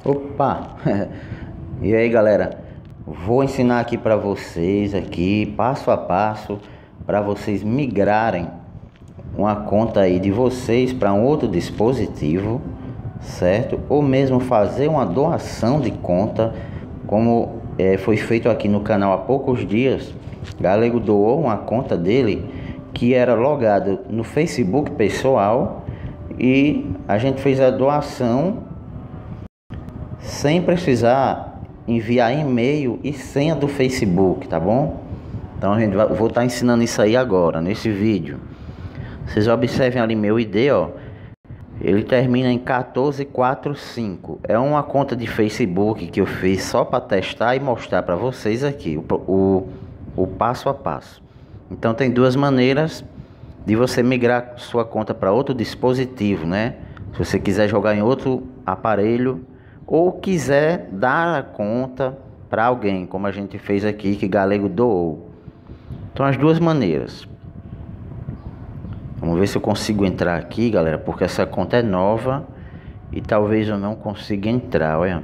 Opa! E aí, galera, vou ensinar aqui para vocês aqui passo a passo para vocês migrarem uma conta aí de vocês para um outro dispositivo, certo? Ou mesmo fazer uma doação de conta, como foi feito aqui no canal há poucos dias. Galego doou uma conta dele que era logado no Facebook pessoal e a gente fez a doação sem precisar enviar e-mail e senha do Facebook, tá bom? Então vou estar ensinando isso aí agora, nesse vídeo. Vocês observem ali meu ID, ó. Ele termina em 1445. É uma conta de Facebook que eu fiz só para testar e mostrar para vocês aqui o passo a passo. Então tem duas maneiras de você migrar sua conta para outro dispositivo, né? Se você quiser jogar em outro aparelho ou quiser dar a conta para alguém, como a gente fez aqui, que Galego doou. Então as duas maneiras. Vamos ver se eu consigo entrar aqui, galera, porque essa conta é nova e talvez eu não consiga entrar, olha.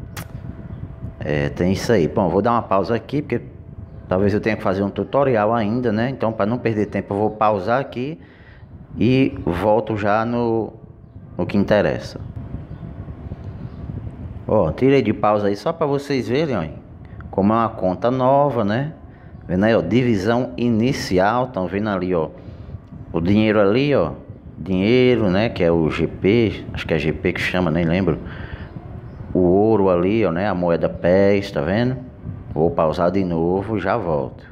Tem isso aí. Bom, vou dar uma pausa aqui, porque talvez eu tenha que fazer um tutorial ainda, né? Então, para não perder tempo, eu vou pausar aqui e volto já no que interessa. Ó, tirei de pausa aí só para vocês verem, ó, como é uma conta nova, né? Vendo aí, ó, divisão inicial, estão vendo ali, ó, o dinheiro ali, ó, dinheiro, né, que é o GP, acho que é GP que chama, nem lembro. O ouro ali, ó, né, a moeda pés, tá vendo? Vou pausar de novo, já volto.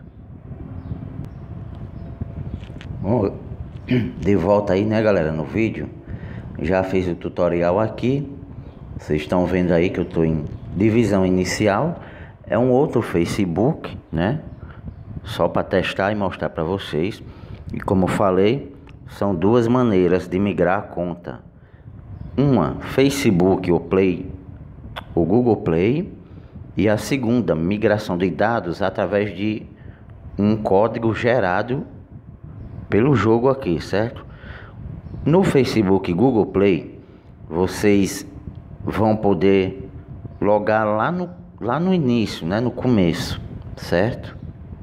Bom, de volta aí, né, galera, no vídeo. Já fiz o tutorial aqui. Vocês estão vendo aí que eu estou em divisão inicial. É um outro Facebook, né? Só para testar e mostrar para vocês. E como eu falei, são duas maneiras de migrar a conta. Uma, Facebook ou Play, o Google Play. E a segunda, migração de dados através de um código gerado pelo jogo aqui, certo? No Facebook Google Play, vocês vão poder logar lá no início, né? No começo, certo?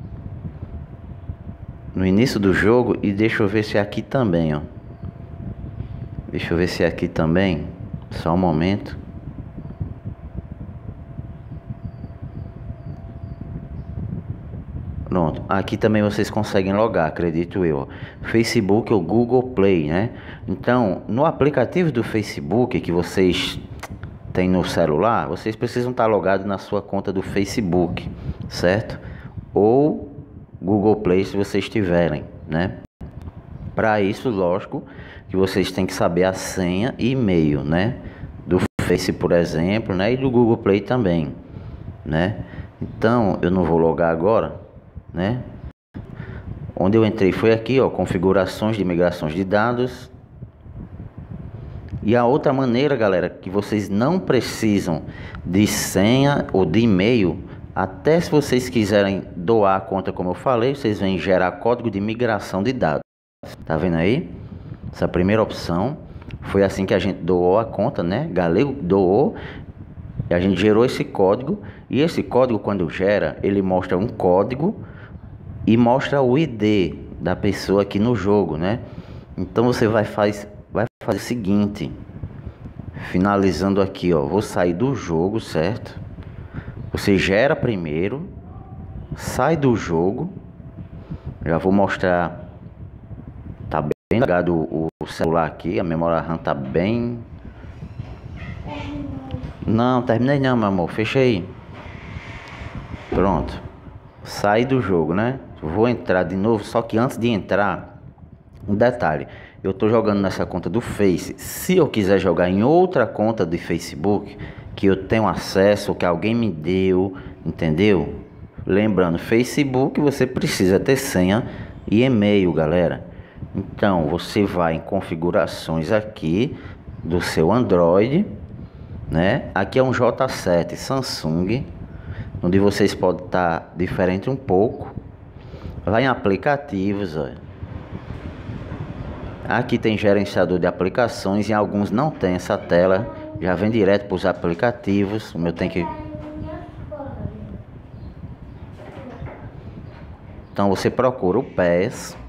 No início do jogo. E deixa eu ver se é aqui também, ó. Deixa eu ver se é aqui também. Só um momento. Pronto, aqui também vocês conseguem logar, acredito eu. Facebook ou Google Play, né? Então, no aplicativo do Facebook que vocês têm no celular, vocês precisam estar logados na sua conta do Facebook, certo? Ou Google Play, se vocês tiverem, né? Para isso, lógico, que vocês têm que saber a senha e e-mail, né? Do Face, por exemplo, né? E do Google Play também, né? Então, eu não vou logar agora, né? Onde eu entrei foi aqui, ó, configurações de migrações de dados. E a outra maneira, galera, que vocês não precisam de senha ou de e-mail, até se vocês quiserem doar a conta, como eu falei, vocês vêm gerar código de migração de dados. Tá vendo aí? Essa primeira opção foi assim que a gente doou a conta, né? Galego doou. E a gente gerou esse código. E esse código, quando gera, ele mostra um código e mostra o ID da pessoa aqui no jogo, né? Então você vai fazer o seguinte, finalizando aqui, ó, vou sair do jogo, certo? Você gera primeiro, sai do jogo, já vou mostrar, tá bem ligado o celular aqui, a memória RAM tá bem... Não, terminei não, meu amor, fecha aí. Pronto, sai do jogo, né? Vou entrar de novo, só que antes de entrar, um detalhe, eu tô jogando nessa conta do Face. Se eu quiser jogar em outra conta de Facebook, que eu tenho acesso, que alguém me deu, entendeu? Lembrando, Facebook você precisa ter senha e e-mail, galera. Então, você vai em configurações aqui do seu Android, né? Aqui é um J7 Samsung, onde vocês podem estar diferente um pouco. Vai em aplicativos, olha. Aqui tem gerenciador de aplicações, e alguns não tem essa tela Já vem direto para os aplicativos. O meu tem que... Então você procura o PES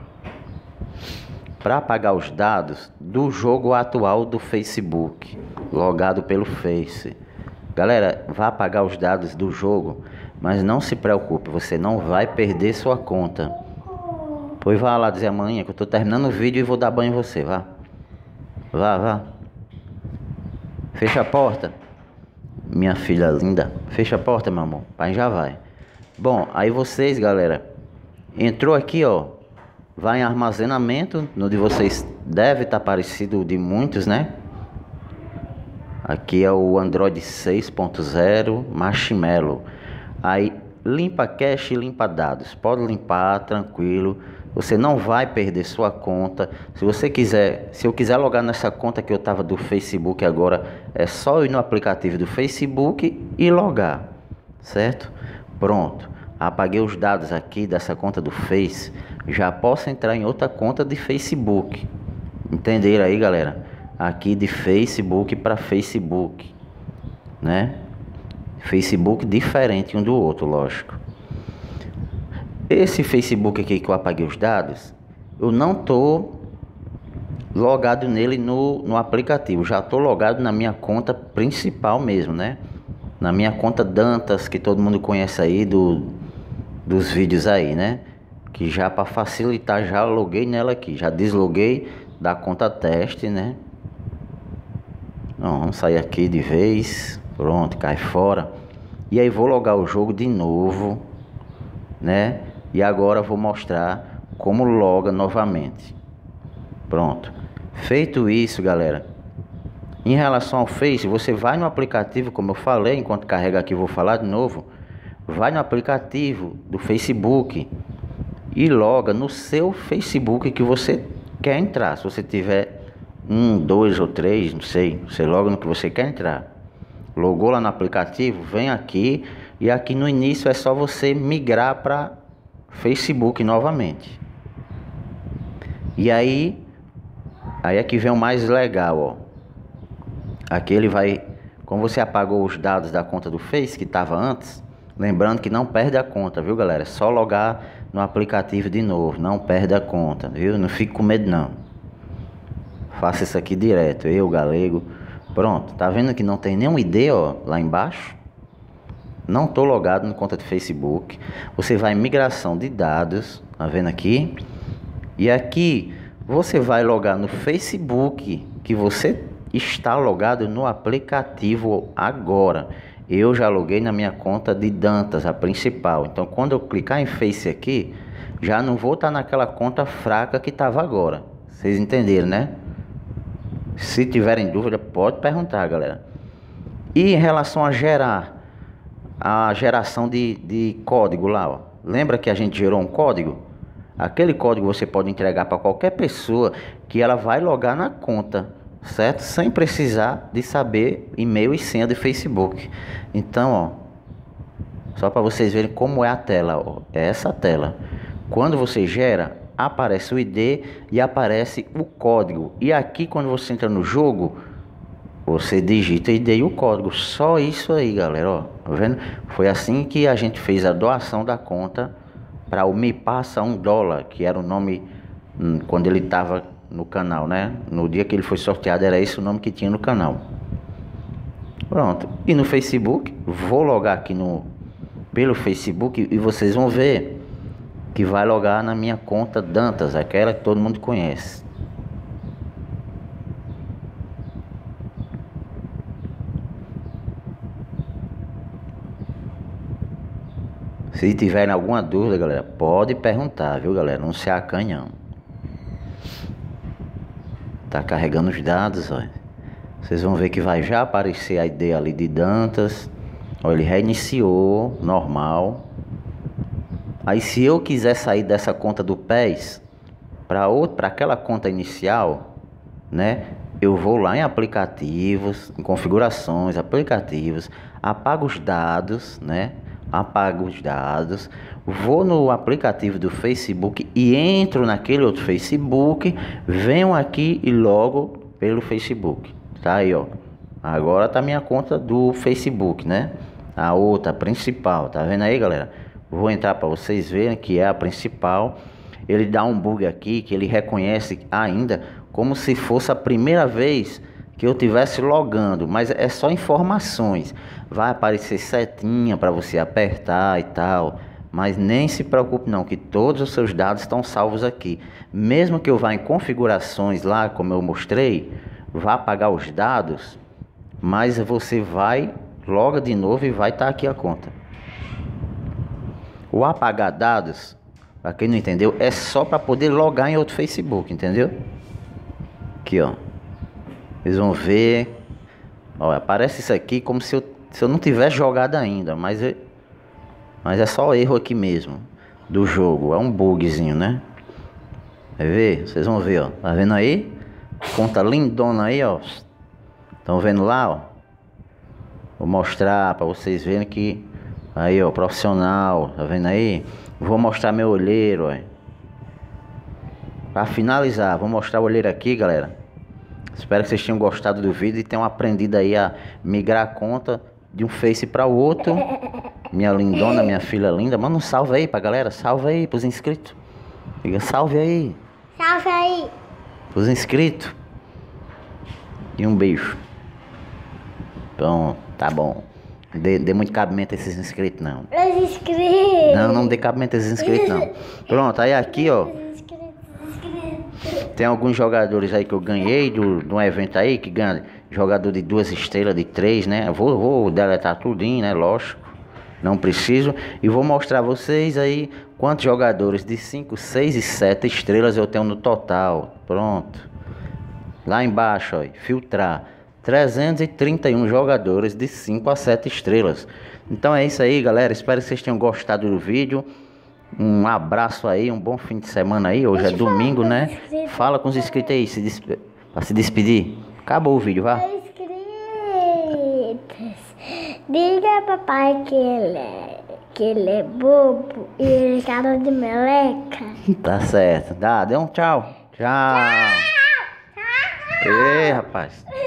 para apagar os dados do jogo atual do Facebook, logado pelo Face. Galera, vá apagar os dados do jogo, mas não se preocupe, você não vai perder sua conta. Pois vá lá dizer amanhã que eu estou terminando o vídeo e vou dar banho em você, vá. Vá. Fecha a porta. Minha filha linda. Fecha a porta, meu amor. Pai já vai. Bom, aí vocês, galera, entrou aqui, ó. Vai em armazenamento. No de vocês deve estar parecido de muitos, né? Aqui é o Android 6.0 Marshmallow. Aí limpa cache e limpa dados. Pode limpar, tranquilo. Você não vai perder sua conta. Se você quiser, se eu quiser logar nessa conta que eu tava do Facebook agora, é só ir no aplicativo do Facebook e logar, certo? Pronto. Apaguei os dados aqui dessa conta do Face. Já posso entrar em outra conta de Facebook. Entenderam aí, galera? Aqui de Facebook para Facebook, né? Facebook diferente um do outro, lógico. Esse Facebook aqui que eu apaguei os dados, eu não tô logado nele no aplicativo. Já tô logado na minha conta principal mesmo, né? Na minha conta Dantas, que todo mundo conhece aí dos vídeos aí, né? Que já para facilitar, já loguei nela aqui. Já desloguei da conta teste, né? Não, vamos sair aqui de vez. Pronto, cai fora. E aí vou logar o jogo de novo, né? E agora vou mostrar como loga novamente. Pronto. Feito isso, galera. Em relação ao Face, você vai no aplicativo, como eu falei, enquanto carrega aqui vou falar de novo. Vai no aplicativo do Facebook e loga no seu Facebook que você quer entrar. Se você tiver 1, 2 ou 3, não sei, você loga no que você quer entrar. Logou lá no aplicativo, vem aqui e aqui no início é só você migrar para Facebook novamente. E aí aqui vem o mais legal, ó. Aqui ele vai, como você apagou os dados da conta do Face que estava antes, lembrando que não perde a conta, viu, galera? É só logar no aplicativo de novo, não perde a conta, viu? Não fique com medo não. Faça isso aqui direto, eu, galego. Pronto, tá vendo que não tem nenhum ID, ó, lá embaixo? Não tô logado na conta de Facebook. Você vai em migração de dados, tá vendo aqui? E aqui você vai logar no Facebook que você está logado no aplicativo agora. Eu já loguei na minha conta de Dantas, a principal. Então quando eu clicar em Face aqui, já não vou estar naquela conta fraca que estava agora. Vocês entenderam, né? Se tiverem dúvida, pode perguntar, galera. E em relação a geração de código lá, ó. Lembra que a gente gerou um código? Aquele código você pode entregar para qualquer pessoa que ela vai logar na conta, certo? Sem precisar de saber e-mail e senha do Facebook. Então, ó, só para vocês verem como é a tela, ó. É essa tela. Quando você gera, aparece o ID e aparece o código. E aqui quando você entra no jogo, você digita o ID e o código. Só isso aí, galera, ó. Tá vendo? Foi assim que a gente fez a doação da conta para o Me Passa $1, que era o nome quando ele estava no canal, né? No dia que ele foi sorteado era esse o nome que tinha no canal. Pronto. E no Facebook, vou logar aqui pelo Facebook e vocês vão ver que vai logar na minha conta Dantas, aquela que todo mundo conhece. Se tiverem alguma dúvida, galera, pode perguntar, viu, galera? Não se acanhe, não. Tá carregando os dados, olha. Vocês vão ver que vai já aparecer a ID ali de Dantas. Olha, ele reiniciou, normal. Aí se eu quiser sair dessa conta do PES para aquela conta inicial, né? Eu vou lá em aplicativos, em configurações, aplicativos, apago os dados, né? Apago os dados, vou no aplicativo do Facebook e entro naquele outro Facebook, venho aqui e logo pelo Facebook. Tá aí, ó. Agora tá minha conta do Facebook, né? A outra, a principal, tá vendo aí, galera? Vou entrar para vocês verem que é a principal. Ele dá um bug aqui que ele reconhece ainda como se fosse a primeira vez que eu tivesse logando, mas é só informações. Vai aparecer setinha para você apertar e tal, mas nem se preocupe não, que todos os seus dados estão salvos aqui. Mesmo que eu vá em configurações lá, como eu mostrei, vá apagar os dados, mas você vai, loga de novo e vai estar aqui a conta. O apagar dados, para quem não entendeu, é só para poder logar em outro Facebook, entendeu? Aqui, ó. Vocês vão ver. Ó, aparece isso aqui como se eu não tivesse jogado ainda, mas é só erro aqui mesmo do jogo. É um bugzinho, né? Vai ver? Vocês vão ver, ó. Tá vendo aí? Conta lindona aí, ó. Estão vendo lá, ó? Vou mostrar para vocês verem que aí, ó, profissional, tá vendo aí? Vou mostrar meu olheiro, ó. Para finalizar, vou mostrar o olheiro aqui, galera. Espero que vocês tenham gostado do vídeo e tenham aprendido aí a migrar a conta de um Face para o outro. Minha lindona, minha filha linda, manda um salve aí pra galera, salve aí pros inscritos. Diga salve aí. Salve aí. Pros inscritos. E um beijo. Pronto, tá bom. Dê muito cabimento a esses inscritos, não. Os inscritos. Não dê cabimento a esses inscritos, não. Pronto, aí aqui, ó. Tem alguns jogadores aí que eu ganhei de um evento aí, que ganha jogador de 2 estrelas, de 3, né? Vou deletar tudinho, né? Lógico. Não preciso. E vou mostrar a vocês aí quantos jogadores de 5, 6 e 7 estrelas eu tenho no total. Pronto. Lá embaixo, ó, filtrar. 331 jogadores de 5 a 7 estrelas. Então é isso aí, galera. Espero que vocês tenham gostado do vídeo. Um abraço aí, um bom fim de semana aí. Hoje é domingo, né? Fala com os inscritos aí, pra se despedir. Acabou o vídeo, vá. Inscritos. Diga papai que ele é bobo e ele é cara de meleca. Tá certo. Dê um tchau. Tchau. Ei, rapaz.